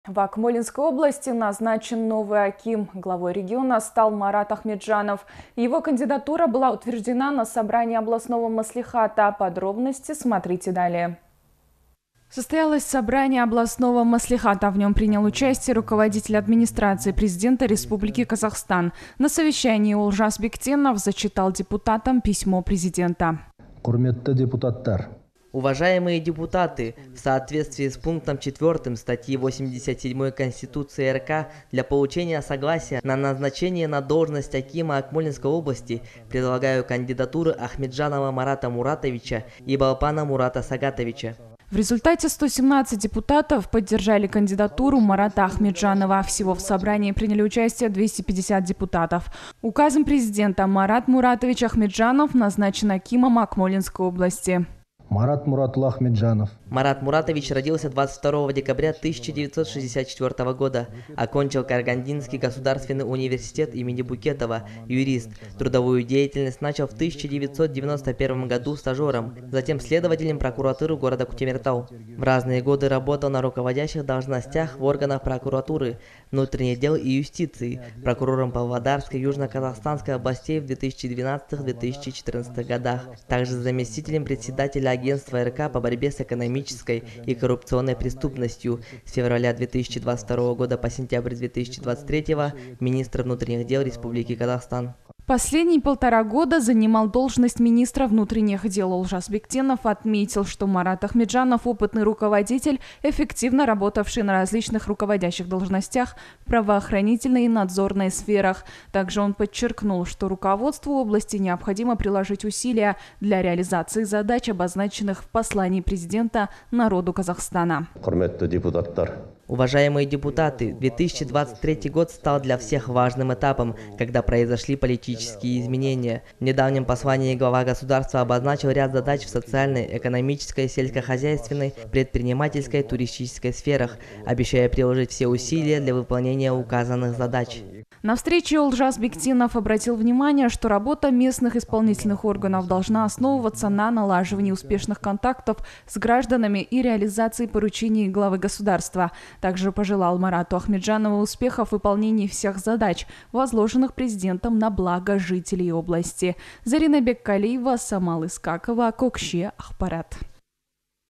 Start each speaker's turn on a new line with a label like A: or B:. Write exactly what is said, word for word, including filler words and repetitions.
A: В Акмолинской области назначен новый аким. Главой региона стал Марат Ахмеджанов. Его кандидатура была утверждена на собрании областного маслихата. Подробности смотрите далее. Состоялось собрание областного маслихата. В нем принял участие руководитель администрации президента Республики Казахстан. На совещании Олжас Бектенов зачитал депутатам письмо президента.
B: Құрметті депутаттар.
C: Уважаемые депутаты, в соответствии с пунктом четвёртым статьи восемьдесят седьмой Конституции эр ка для получения согласия на назначение на должность акима Акмолинской области предлагаю кандидатуры Ахмеджанова Марата Муратовича и Балпана Мурата Сагатовича.
A: В результате сто семнадцать депутатов поддержали кандидатуру Марата Ахмеджанова. Всего в собрании приняли участие двести пятьдесят депутатов. Указом президента Марат Муратович Ахмеджанов назначен акимом Акмолинской области.
B: Марат Муратул Ахмеджанов.
C: Марат Муратович родился двадцать второго декабря тысяча девятьсот шестьдесят четвёртого года. Окончил Карагандинский государственный университет имени Букетова, юрист. Трудовую деятельность начал в тысяча девятьсот девяносто первом году стажером, затем следователем прокуратуры города Кутимиртау. В разные годы работал на руководящих должностях в органах прокуратуры, внутренних дел и юстиции, прокурором Павлодарской и Южно-Казахстанской областей в две тысячи двенадцатом — две тысячи четырнадцатом годах, также заместителем председателя агентства эр ка по борьбе с экономической и коррупционной преступностью с февраля две тысячи двадцать второго года по сентябрь две тысячи двадцать третьего, министра внутренних дел Республики Казахстан.
A: Последние полтора года занимал должность министра внутренних дел. Олжас Бектенов отметил, что Марат Ахмеджанов – опытный руководитель, эффективно работавший на различных руководящих должностях в правоохранительной и надзорной сферах. Также он подчеркнул, что руководству области необходимо приложить усилия для реализации задач, обозначенных в послании президента народу Казахстана.
C: Уважаемые депутаты, две тысячи двадцать третий год стал для всех важным этапом, когда произошли политические изменения. В недавнем послании глава государства обозначил ряд задач в социальной, экономической, сельскохозяйственной, предпринимательской, туристической сферах, обещая приложить все усилия для выполнения указанных задач.
A: На встрече Олжас Бектенов обратил внимание, что работа местных исполнительных органов должна основываться на налаживании успешных контактов с гражданами и реализации поручений главы государства. Также пожелал Марату Ахмеджанову успехов в выполнении всех задач, возложенных президентом на благо жителей области. Зарина Беккалиева, Самал Искакова, Кокше, Ахпарат.